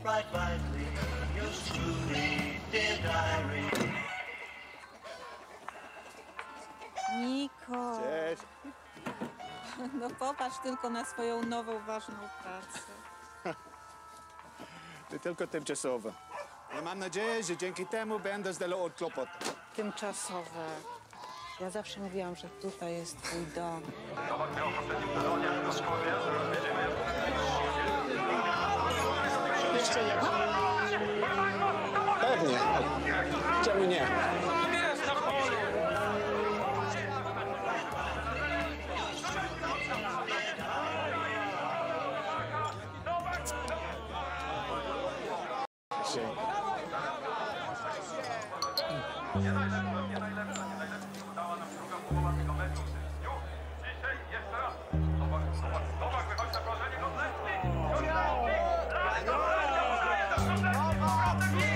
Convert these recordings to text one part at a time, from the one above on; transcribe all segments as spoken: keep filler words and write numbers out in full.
write lightly, yours truly, dear diary. Niko. Cześć. No popatrz tylko na swoją nową, ważną pracę. To tylko tymczasowe. Ale mam nadzieję, że dzięki temu będę z wielu od kłopot. Tymczasowe. Ja zawsze mówiłam, że tutaj jest twój dom. Jeszcze jedna? Pewnie. Czemu nie? Nie najlepsza, nie najlepsza, nie najlepsza. Udała nam druga połowa tego meczu w dniu. Dzisiaj jeszcze raz. Nowak, Nowak, Nowak wychodzi na położenie Godlewski. Godlewski! Raz, dwa, trzy, Godlewski, powrotem i...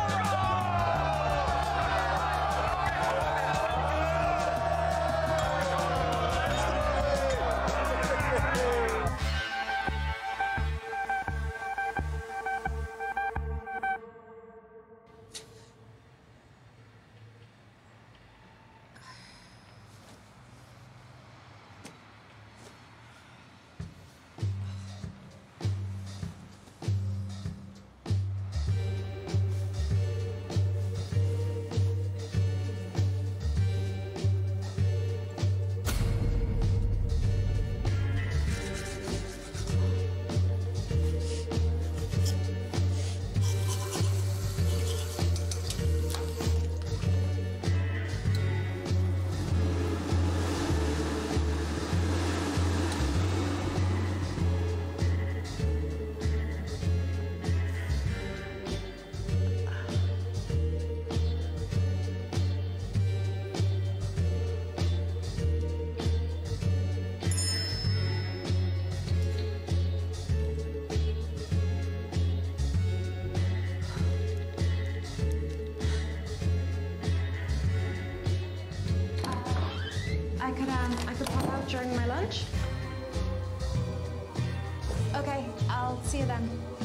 I could, um, I could pop out during my lunch. Okay, I'll see you then.